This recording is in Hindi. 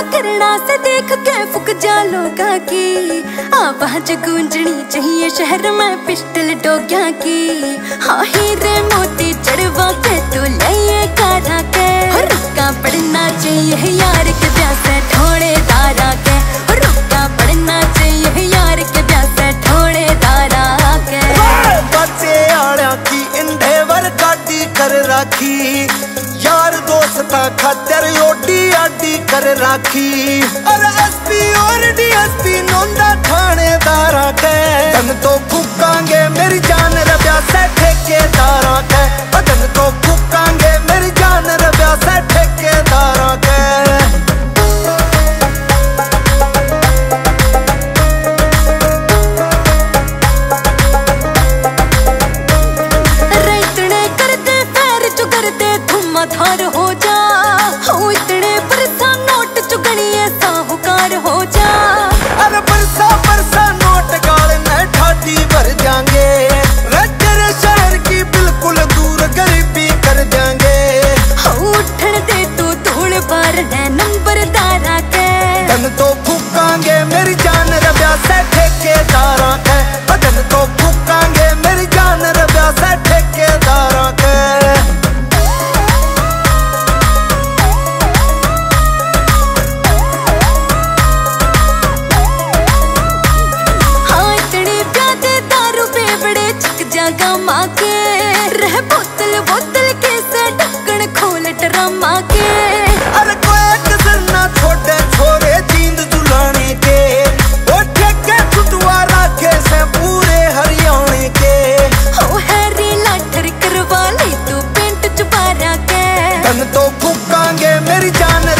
करना से देख के फुक जा लोगा की। आवाज गूंजनी चाहिए शहर में पिस्टल डोग्या की। हाँ हीरे मोती चढ़वा के तू ले कारा के। रुका पड़ना चाहिए यार के ब्याह से ठोड़े दारा के। रुका पड़ना चाहिए यार के ब्याह से ठोड़े दारा के। बच्चे आड़ा की इंडेवर गाड़ी कर राखी। यार दोस्ता खातर ओडी आडी कर राखी। और एसपी और डीएसपी नोंदा थानेदारा के। तन तो फूकांगे मेरी जान रब्या से ठेकेदारा के। तन तो फूकांगे मेरी जान रब्या से ठेकेदारा के। धार हो जा हो इतने बरसा नोट चुगनिए साहूकार हो जा। अरे बरसा बरसा नोट गाल में ठाठी भर जाएंगे। तेरे शहर की बिल्कुल दूर गरीबी कर जाएंगे। उठन दे तू धूल बार नंबर दारा के। तन तो फूकांगे मेरी जान रब्या से ठेकेदारा के। तन तो फूकांगे मेरी जान रब्या से ठेकेदारा के। गमा के रह बोतल बोतल के से ढक्कन खोल ड्रामा के। अरे कोई कसर ना छोड़े छोरे जींद जुलाने के। वो ठेके छुटवा रखे से पूरे हरियाणे के। हो हैरी लाठर करवा ले तू पेंट चुबारा के। तन तो फूकांगे मेरी जान